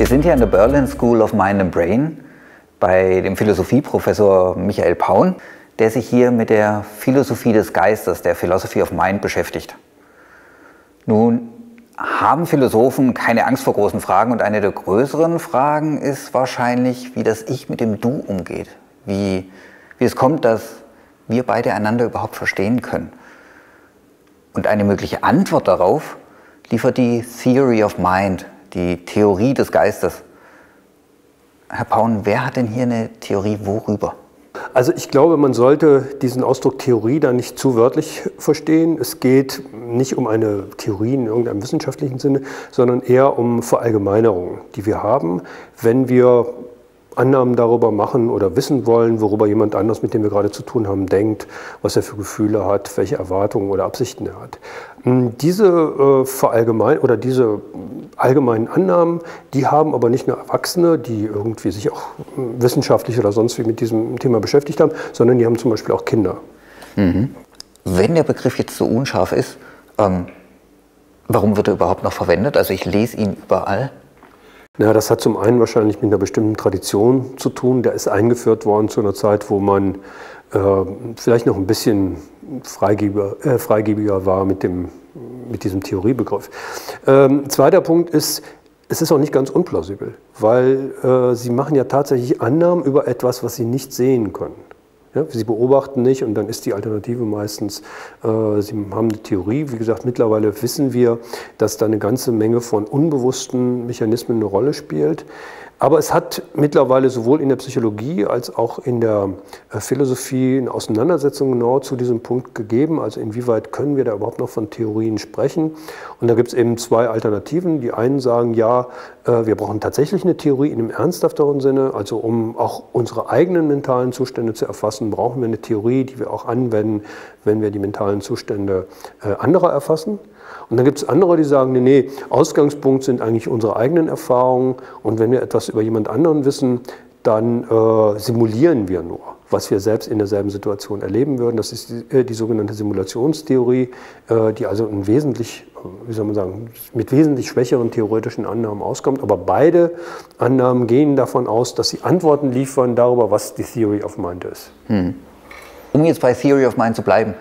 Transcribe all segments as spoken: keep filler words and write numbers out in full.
Wir sind hier an der Berlin School of Mind and Brain bei dem Philosophieprofessor Michael Paun, der sich hier mit der Philosophie des Geistes, der Philosophy of Mind, beschäftigt. Nun haben Philosophen keine Angst vor großen Fragen und eine der größeren Fragen ist wahrscheinlich, wie das Ich mit dem Du umgeht, wie, wie es kommt, dass wir beide einander überhaupt verstehen können. Und eine mögliche Antwort darauf liefert die Theory of Mind, die Theorie des Geistes. Herr Paun, wer hat denn hier eine Theorie worüber? Also ich glaube, man sollte diesen Ausdruck Theorie da nicht zu wörtlich verstehen. Es geht nicht um eine Theorie in irgendeinem wissenschaftlichen Sinne, sondern eher um Verallgemeinerungen, die wir haben, wenn wir Annahmen darüber machen oder wissen wollen, worüber jemand anders, mit dem wir gerade zu tun haben, denkt, was er für Gefühle hat, welche Erwartungen oder Absichten er hat. Diese äh, verallgemein oder diese allgemeinen Annahmen, die haben aber nicht nur Erwachsene, die irgendwie sich auch wissenschaftlich oder sonst wie mit diesem Thema beschäftigt haben, sondern die haben zum Beispiel auch Kinder. Mhm. Wenn der Begriff jetzt so unscharf ist, ähm, warum wird er überhaupt noch verwendet? Also ich lese ihn überall. Ja, das hat zum einen wahrscheinlich mit einer bestimmten Tradition zu tun. Der ist eingeführt worden zu einer Zeit, wo man äh, vielleicht noch ein bisschen freigebiger, äh, freigebiger war mit, dem, mit diesem Theoriebegriff. Ähm, zweiter Punkt ist, es ist auch nicht ganz unplausibel, weil äh, Sie machen ja tatsächlich Annahmen über etwas, was Sie nicht sehen können. Ja, Sie beobachten nicht und dann ist die Alternative meistens, äh, Sie haben eine Theorie. Wie gesagt, mittlerweile wissen wir, dass da eine ganze Menge von unbewussten Mechanismen eine Rolle spielt. Aber es hat mittlerweile sowohl in der Psychologie als auch in der äh, Philosophie eine Auseinandersetzung genau zu diesem Punkt gegeben. Also inwieweit können wir da überhaupt noch von Theorien sprechen? Und da gibt es eben zwei Alternativen. Die einen sagen, ja, äh, wir brauchen tatsächlich eine Theorie in einem ernsthafteren Sinne. Also um auch unsere eigenen mentalen Zustände zu erfassen, brauchen wir eine Theorie, die wir auch anwenden, wenn wir die mentalen Zustände äh, anderer erfassen. Und dann gibt es andere, die sagen, nee, nee, Ausgangspunkt sind eigentlich unsere eigenen Erfahrungen und wenn wir etwas über jemand anderen wissen, dann äh, simulieren wir nur, was wir selbst in derselben Situation erleben würden. Das ist die, äh, die sogenannte Simulationstheorie, äh, die also in wesentlich, wie soll man sagen, mit wesentlich schwächeren theoretischen Annahmen auskommt. Aber beide Annahmen gehen davon aus, dass sie Antworten liefern darüber, was die Theory of Mind ist. Hm. Um jetzt bei Theory of Mind zu bleiben,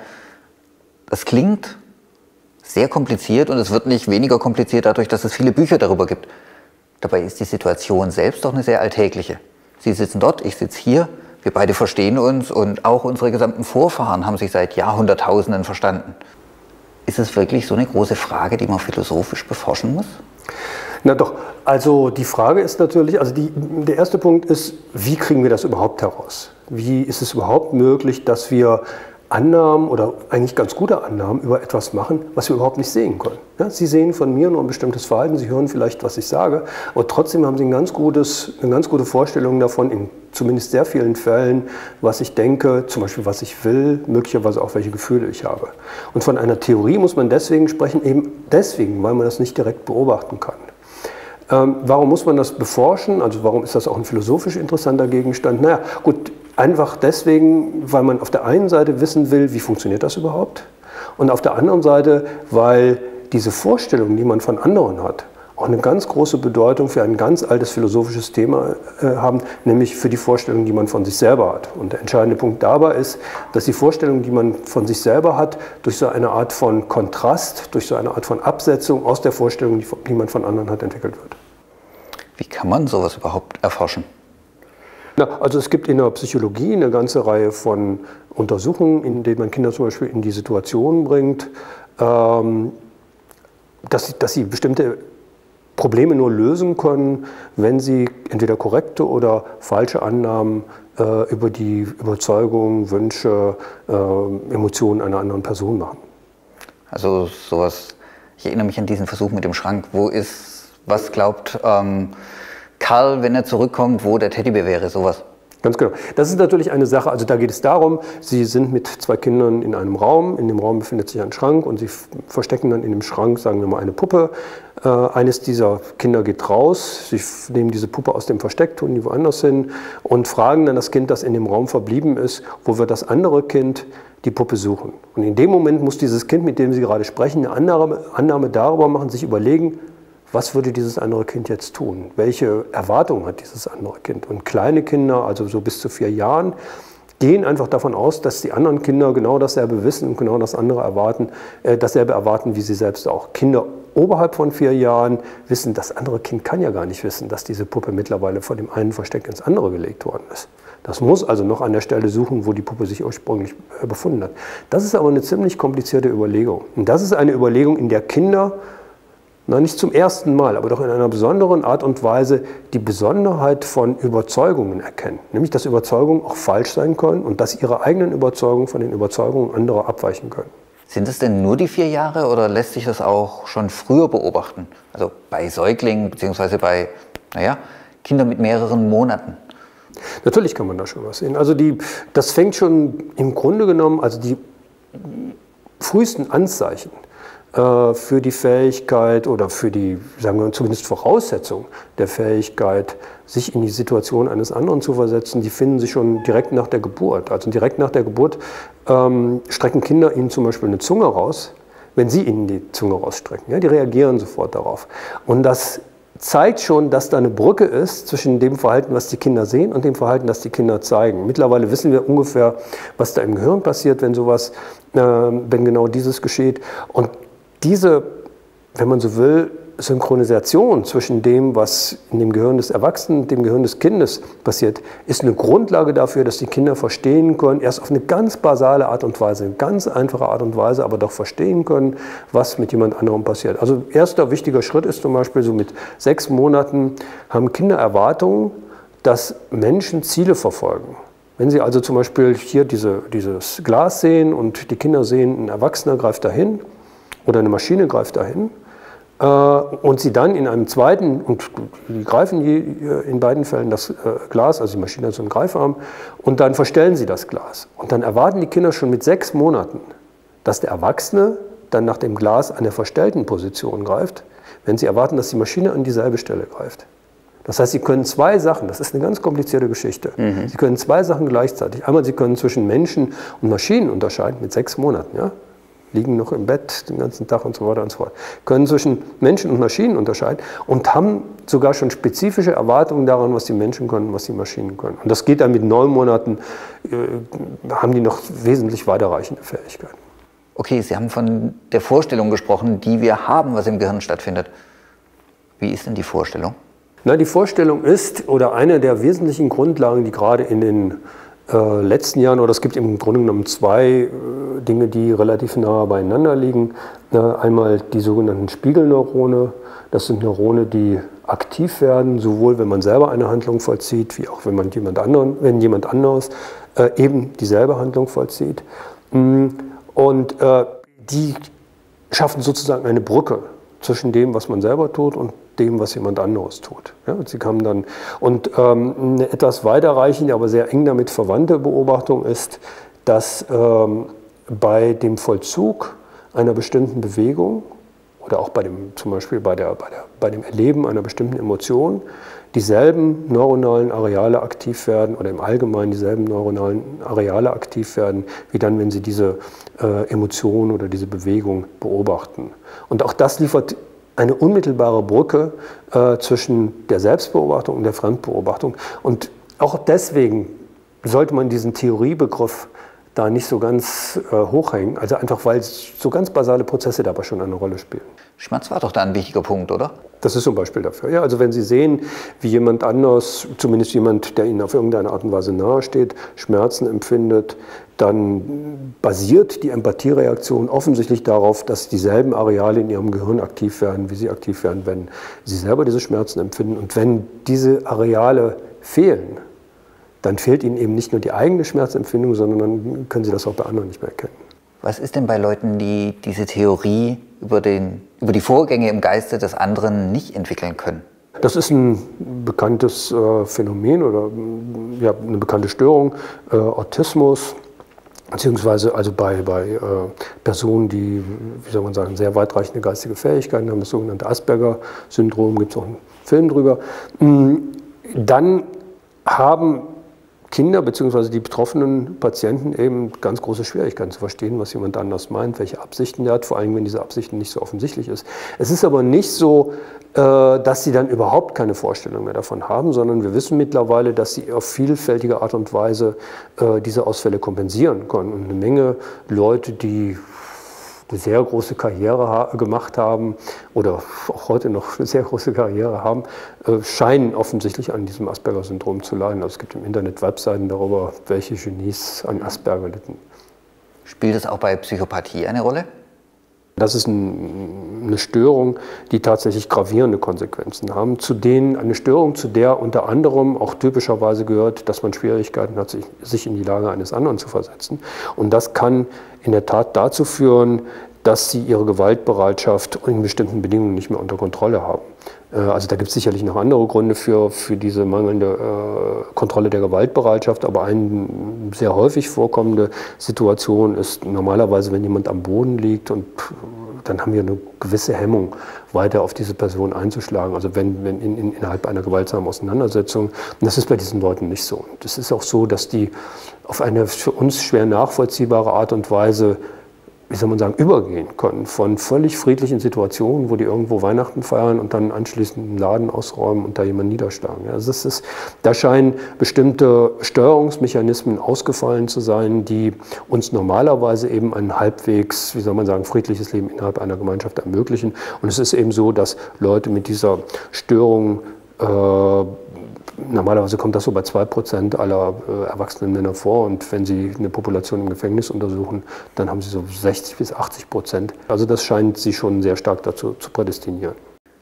das klingt sehr kompliziert und es wird nicht weniger kompliziert dadurch, dass es viele Bücher darüber gibt. Dabei ist die Situation selbst doch eine sehr alltägliche. Sie sitzen dort, ich sitze hier, wir beide verstehen uns und auch unsere gesamten Vorfahren haben sich seit Jahrhunderttausenden verstanden. Ist es wirklich so eine große Frage, die man philosophisch beforschen muss? Na doch, also die Frage ist natürlich, also die, der erste Punkt ist, wie kriegen wir das überhaupt heraus? Wie ist es überhaupt möglich, dass wir Annahmen oder eigentlich ganz gute Annahmen über etwas machen, was wir überhaupt nicht sehen können. Ja, Sie sehen von mir nur ein bestimmtes Verhalten, Sie hören vielleicht, was ich sage, aber trotzdem haben Sie ein ganz gutes, eine ganz gute Vorstellung davon, in zumindest sehr vielen Fällen, was ich denke, zum Beispiel was ich will, möglicherweise auch welche Gefühle ich habe. Und von einer Theorie muss man deswegen sprechen, eben deswegen, weil man das nicht direkt beobachten kann. Ähm, warum muss man das beforschen? Also warum ist das auch ein philosophisch interessanter Gegenstand? Naja, gut, einfach deswegen, weil man auf der einen Seite wissen will, wie funktioniert das überhaupt? Und auf der anderen Seite, weil diese Vorstellungen, die man von anderen hat, auch eine ganz große Bedeutung für ein ganz altes philosophisches Thema äh, haben, nämlich für die Vorstellungen, die man von sich selber hat. Und der entscheidende Punkt dabei ist, dass die Vorstellung, die man von sich selber hat, durch so eine Art von Kontrast, durch so eine Art von Absetzung aus der Vorstellung, die, die man von anderen hat, entwickelt wird. Wie kann man sowas überhaupt erforschen? Na, also es gibt in der Psychologie eine ganze Reihe von Untersuchungen, in denen man Kinder zum Beispiel in die Situation bringt, ähm, dass, sie, dass sie bestimmte Probleme nur lösen können, wenn sie entweder korrekte oder falsche Annahmen äh, über die Überzeugungen, Wünsche, äh, Emotionen einer anderen Person machen. Also sowas, ich erinnere mich an diesen Versuch mit dem Schrank. Wo ist, was glaubt ähm, Karl, wenn er zurückkommt, wo der Teddybär wäre, sowas? Ganz genau. Das ist natürlich eine Sache, also da geht es darum, Sie sind mit zwei Kindern in einem Raum, in dem Raum befindet sich ein Schrank und Sie verstecken dann in dem Schrank, sagen wir mal, eine Puppe. Äh, eines dieser Kinder geht raus, Sie nehmen diese Puppe aus dem Versteck, tun die woanders hin und fragen dann das Kind, das in dem Raum verblieben ist, wo wird das andere Kind die Puppe suchen. Und in dem Moment muss dieses Kind, mit dem Sie gerade sprechen, eine Annahme, Annahme darüber machen, sich überlegen, was würde dieses andere Kind jetzt tun? Welche Erwartungen hat dieses andere Kind? Und kleine Kinder, also so bis zu vier Jahren, gehen einfach davon aus, dass die anderen Kinder genau dasselbe wissen und genau das andere erwarten, äh, dasselbe erwarten wie sie selbst auch. Kinder oberhalb von vier Jahren wissen, das andere Kind kann ja gar nicht wissen, dass diese Puppe mittlerweile von dem einen Versteck ins andere gelegt worden ist. Das muss also noch an der Stelle suchen, wo die Puppe sich ursprünglich äh, befunden hat. Das ist aber eine ziemlich komplizierte Überlegung. Und das ist eine Überlegung, in der Kinder, na, nicht zum ersten Mal, aber doch in einer besonderen Art und Weise die Besonderheit von Überzeugungen erkennen. Nämlich, dass Überzeugungen auch falsch sein können und dass ihre eigenen Überzeugungen von den Überzeugungen anderer abweichen können. Sind es denn nur die vier Jahre oder lässt sich das auch schon früher beobachten? Also bei Säuglingen bzw. bei naja, Kindern mit mehreren Monaten? Natürlich kann man da schon was sehen. Also die, das fängt schon im Grunde genommen, also die frühesten Anzeichen für die Fähigkeit oder für die, sagen wir zumindest Voraussetzung der Fähigkeit, sich in die Situation eines anderen zu versetzen, die finden sich schon direkt nach der Geburt. Also direkt nach der Geburt ähm, strecken Kinder ihnen zum Beispiel eine Zunge raus, wenn sie ihnen die Zunge rausstrecken. Ja, die reagieren sofort darauf. Und das zeigt schon, dass da eine Brücke ist zwischen dem Verhalten, was die Kinder sehen, und dem Verhalten, das die Kinder zeigen. Mittlerweile wissen wir ungefähr, was da im Gehirn passiert, wenn sowas, äh, wenn genau dieses geschieht. Und diese, wenn man so will, Synchronisation zwischen dem, was in dem Gehirn des Erwachsenen und dem Gehirn des Kindes passiert, ist eine Grundlage dafür, dass die Kinder verstehen können, erst auf eine ganz basale Art und Weise, eine ganz einfache Art und Weise, aber doch verstehen können, was mit jemand anderem passiert. Also erster wichtiger Schritt ist zum Beispiel, so mit sechs Monaten haben Kinder Erwartungen, dass Menschen Ziele verfolgen. Wenn sie also zum Beispiel hier diese, dieses Glas sehen und die Kinder sehen, ein Erwachsener greift dahin, oder eine Maschine greift dahin äh, und sie dann in einem zweiten, und die greifen je, in beiden Fällen das äh, Glas, also die Maschine hat so einen Greifarm, und dann verstellen sie das Glas. Und dann erwarten die Kinder schon mit sechs Monaten, dass der Erwachsene dann nach dem Glas an der verstellten Position greift, wenn sie erwarten, dass die Maschine an dieselbe Stelle greift. Das heißt, sie können zwei Sachen, das ist eine ganz komplizierte Geschichte, mhm. sie können zwei Sachen gleichzeitig. Einmal, sie können zwischen Menschen und Maschinen unterscheiden mit sechs Monaten, ja? Liegen noch im Bett den ganzen Tag und so weiter und so fort, können zwischen Menschen und Maschinen unterscheiden und haben sogar schon spezifische Erwartungen daran, was die Menschen können, was die Maschinen können. Und das geht dann mit neun Monaten, äh, haben die noch wesentlich weiterreichende Fähigkeiten. Okay, Sie haben von der Vorstellung gesprochen, die wir haben, was im Gehirn stattfindet. Wie ist denn die Vorstellung? Na, die Vorstellung ist, oder eine der wesentlichen Grundlagen, die gerade in den Äh, letzten Jahren, oder es gibt im Grunde genommen zwei äh, Dinge, die relativ nah beieinander liegen. Äh, einmal die sogenannten Spiegelneurone. Das sind Neurone, die aktiv werden, sowohl wenn man selber eine Handlung vollzieht, wie auch wenn, man jemand anderen, wenn jemand anderes äh, eben dieselbe Handlung vollzieht. Und äh, die schaffen sozusagen eine Brücke zwischen dem, was man selber tut, und dem, was jemand anderes tut. Ja, und sie kamen dann, und ähm, eine etwas weiterreichende, aber sehr eng damit verwandte Beobachtung ist, dass ähm, bei dem Vollzug einer bestimmten Bewegung oder auch bei dem, zum Beispiel bei, der, bei, der, bei dem Erleben einer bestimmten Emotion dieselben neuronalen Areale aktiv werden, oder im Allgemeinen dieselben neuronalen Areale aktiv werden, wie dann, wenn Sie diese äh, Emotion oder diese Bewegung beobachten. Und auch das liefert eine unmittelbare Brücke äh, zwischen der Selbstbeobachtung und der Fremdbeobachtung. Und auch deswegen sollte man diesen Theoriebegriff da nicht so ganz äh, hochhängen, also einfach, weil so ganz basale Prozesse dabei schon eine Rolle spielen. Schmerz war doch da ein wichtiger Punkt, oder? Das ist zum Beispiel dafür. Ja, also wenn Sie sehen, wie jemand anders, zumindest jemand, der Ihnen auf irgendeine Art und Weise nahesteht, Schmerzen empfindet, dann basiert die Empathiereaktion offensichtlich darauf, dass dieselben Areale in Ihrem Gehirn aktiv werden, wie sie aktiv werden, wenn Sie selber diese Schmerzen empfinden. Und wenn diese Areale fehlen, dann fehlt Ihnen eben nicht nur die eigene Schmerzempfindung, sondern dann können Sie das auch bei anderen nicht mehr erkennen. Was ist denn bei Leuten, die diese Theorie über, den, über die Vorgänge im Geiste des anderen nicht entwickeln können? Das ist ein bekanntes äh, Phänomen oder ja, eine bekannte Störung, äh, Autismus, beziehungsweise also bei, bei äh, Personen, die, wie soll man sagen, sehr weitreichende geistige Fähigkeiten haben, das sogenannte Asperger-Syndrom, gibt es auch einen Film drüber. Dann haben Kinder bzw. die betroffenen Patienten eben ganz große Schwierigkeiten zu verstehen, was jemand anders meint, welche Absichten er hat, vor allem wenn diese Absichten nicht so offensichtlich ist. Es ist aber nicht so, dass sie dann überhaupt keine Vorstellung mehr davon haben, sondern wir wissen mittlerweile, dass sie auf vielfältige Art und Weise diese Ausfälle kompensieren können. Und eine Menge Leute, die eine sehr große Karriere gemacht haben oder auch heute noch eine sehr große Karriere haben, scheinen offensichtlich an diesem Asperger-Syndrom zu leiden. Also es gibt im Internet Webseiten darüber, welche Genies an Asperger litten. Spielt es auch bei Psychopathie eine Rolle? Das ist ein, eine Störung, die tatsächlich gravierende Konsequenzen haben, zu denen eine Störung, zu der unter anderem auch typischerweise gehört, dass man Schwierigkeiten hat, sich, sich in die Lage eines anderen zu versetzen. Und das kann in der Tat dazu führen, dass sie ihre Gewaltbereitschaft in bestimmten Bedingungen nicht mehr unter Kontrolle haben. Also da gibt es sicherlich noch andere Gründe für, für diese mangelnde äh, Kontrolle der Gewaltbereitschaft, aber eine sehr häufig vorkommende Situation ist normalerweise, wenn jemand am Boden liegt und dann haben wir eine gewisse Hemmung, weiter auf diese Person einzuschlagen, also wenn, wenn in, in, innerhalb einer gewaltsamen Auseinandersetzung. Und das ist bei diesen Leuten nicht so. Und es ist auch so, dass die auf eine für uns schwer nachvollziehbare Art und Weise, wie soll man sagen, übergehen können von völlig friedlichen Situationen, wo die irgendwo Weihnachten feiern und dann anschließend einen Laden ausräumen und da jemanden niederschlagen. Also das ist, da scheinen bestimmte Steuerungsmechanismen ausgefallen zu sein, die uns normalerweise eben ein halbwegs, wie soll man sagen, friedliches Leben innerhalb einer Gemeinschaft ermöglichen. Und es ist eben so, dass Leute mit dieser Störung äh, normalerweise kommt das so bei zwei Prozent aller äh, erwachsenen Männer vor und wenn Sie eine Population im Gefängnis untersuchen, dann haben Sie so sechzig bis achtzig Prozent. Also das scheint Sie schon sehr stark dazu zu prädestinieren.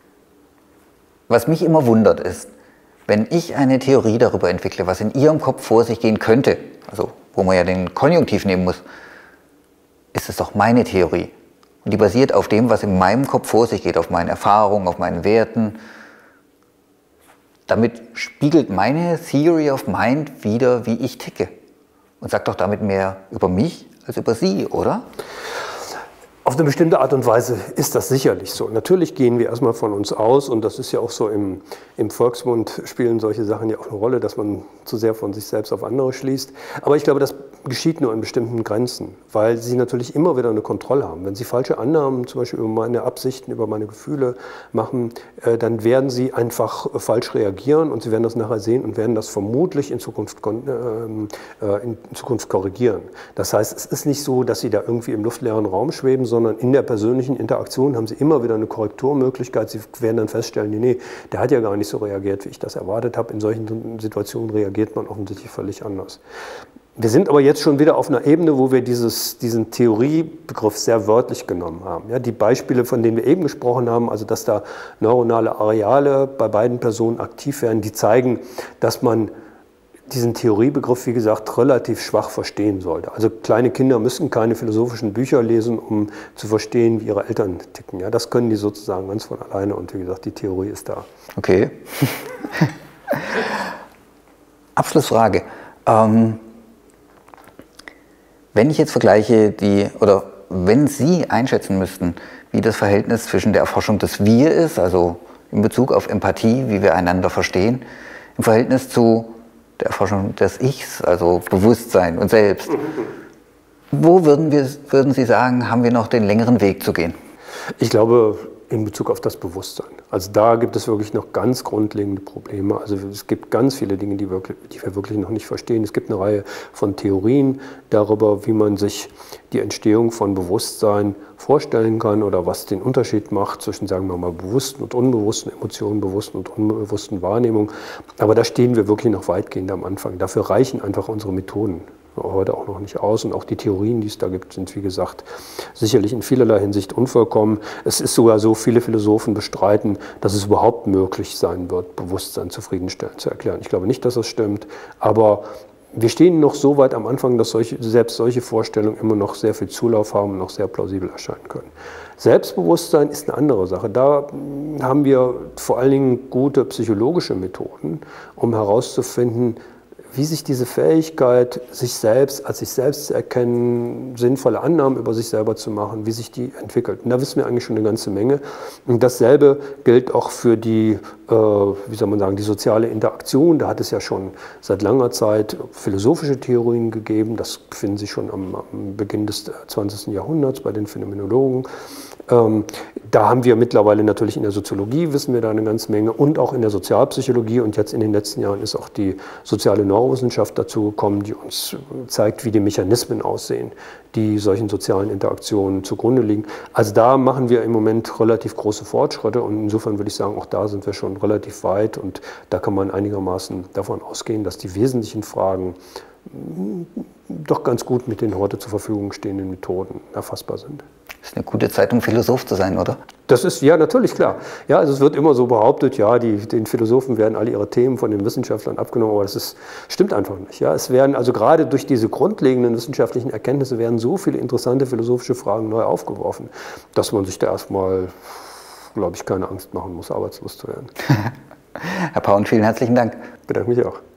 Was mich immer wundert ist, wenn ich eine Theorie darüber entwickle, was in Ihrem Kopf vor sich gehen könnte, also wo man ja den Konjunktiv nehmen muss, ist es doch meine Theorie. Und die basiert auf dem, was in meinem Kopf vor sich geht, auf meinen Erfahrungen, auf meinen Werten. Damit spiegelt meine Theory of Mind wider, wie ich ticke. Und sagt doch damit mehr über mich als über Sie, oder? Auf eine bestimmte Art und Weise ist das sicherlich so. Natürlich gehen wir erstmal von uns aus und das ist ja auch so im, im Volksmund spielen solche Sachen ja auch eine Rolle, dass man zu sehr von sich selbst auf andere schließt. Aber ich glaube, das geschieht nur in bestimmten Grenzen, weil Sie natürlich immer wieder eine Kontrolle haben. Wenn Sie falsche Annahmen zum Beispiel über meine Absichten, über meine Gefühle machen, äh, dann werden Sie einfach äh, falsch reagieren und Sie werden das nachher sehen und werden das vermutlich in Zukunft, äh, in Zukunft korrigieren. Das heißt, es ist nicht so, dass Sie da irgendwie im luftleeren Raum schweben, sondern in der persönlichen Interaktion haben Sie immer wieder eine Korrekturmöglichkeit. Sie werden dann feststellen, nee, nee, der hat ja gar nicht so reagiert, wie ich das erwartet habe. In solchen Situationen reagiert man offensichtlich völlig anders. Wir sind aber jetzt schon wieder auf einer Ebene, wo wir dieses, diesen Theoriebegriff sehr wörtlich genommen haben. Ja, die Beispiele, von denen wir eben gesprochen haben, also dass da neuronale Areale bei beiden Personen aktiv werden, die zeigen, dass man diesen Theoriebegriff, wie gesagt, relativ schwach verstehen sollte. Also kleine Kinder müssen keine philosophischen Bücher lesen, um zu verstehen, wie ihre Eltern ticken. Ja, das können die sozusagen ganz von alleine und wie gesagt, die Theorie ist da. Okay. Abschlussfrage. Ähm, wenn ich jetzt vergleiche, die, oder wenn Sie einschätzen müssten, wie das Verhältnis zwischen der Erforschung des Wir ist, also in Bezug auf Empathie, wie wir einander verstehen, im Verhältnis zu der Erforschung des Ichs, also Bewusstsein und Selbst. Wo würden, wir, würden Sie sagen, haben wir noch den längeren Weg zu gehen? Ich glaube, in Bezug auf das Bewusstsein. Also da gibt es wirklich noch ganz grundlegende Probleme. Also es gibt ganz viele Dinge, die, wirklich, die wir wirklich noch nicht verstehen. Es gibt eine Reihe von Theorien darüber, wie man sich die Entstehung von Bewusstsein vorstellen kann oder was den Unterschied macht zwischen, sagen wir mal, bewussten und unbewussten Emotionen, bewussten und unbewussten Wahrnehmungen. Aber da stehen wir wirklich noch weitgehend am Anfang. Dafür reichen einfach unsere Methoden heute auch noch nicht aus. Und auch die Theorien, die es da gibt, sind, wie gesagt, sicherlich in vielerlei Hinsicht unvollkommen. Es ist sogar so, viele Philosophen bestreiten, dass es überhaupt möglich sein wird, Bewusstsein zufriedenstellend zu erklären. Ich glaube nicht, dass das stimmt, aber wir stehen noch so weit am Anfang, dass solche, selbst solche Vorstellungen immer noch sehr viel Zulauf haben und noch sehr plausibel erscheinen können. Selbstbewusstsein ist eine andere Sache. Da haben wir vor allen Dingen gute psychologische Methoden, um herauszufinden, wie sich diese Fähigkeit, sich selbst als sich selbst zu erkennen, sinnvolle Annahmen über sich selber zu machen, wie sich die entwickelt. Und da wissen wir eigentlich schon eine ganze Menge. Und dasselbe gilt auch für die, äh, wie soll man sagen, die soziale Interaktion. Da hat es ja schon seit langer Zeit philosophische Theorien gegeben. Das befinden sich schon am, am Beginn des zwanzigsten Jahrhunderts bei den Phänomenologen. Ähm, da haben wir mittlerweile natürlich in der Soziologie, wissen wir da eine ganze Menge, und auch in der Sozialpsychologie, und jetzt in den letzten Jahren ist auch die soziale Neurowissenschaft dazu gekommen, die uns zeigt, wie die Mechanismen aussehen, die solchen sozialen Interaktionen zugrunde liegen. Also da machen wir im Moment relativ große Fortschritte, und insofern würde ich sagen, auch da sind wir schon relativ weit, und da kann man einigermaßen davon ausgehen, dass die wesentlichen Fragen doch ganz gut mit den heute zur Verfügung stehenden Methoden erfassbar sind. Das ist eine gute Zeit, um Philosoph zu sein, oder? Das ist, ja, natürlich, klar. Ja, also es wird immer so behauptet, ja, die, den Philosophen werden alle ihre Themen von den Wissenschaftlern abgenommen, aber das ist, stimmt einfach nicht. Ja, es werden also gerade durch diese grundlegenden wissenschaftlichen Erkenntnisse werden so viele interessante philosophische Fragen neu aufgeworfen, dass man sich da erstmal, glaube ich, keine Angst machen muss, arbeitslos zu werden. Herr Paun, vielen herzlichen Dank. Ich bedanke mich auch.